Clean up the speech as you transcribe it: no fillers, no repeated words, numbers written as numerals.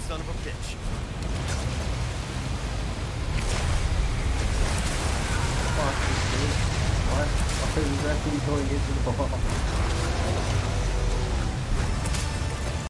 son of a bitch. Fuck this dude. What? Why is exactly going into the ball?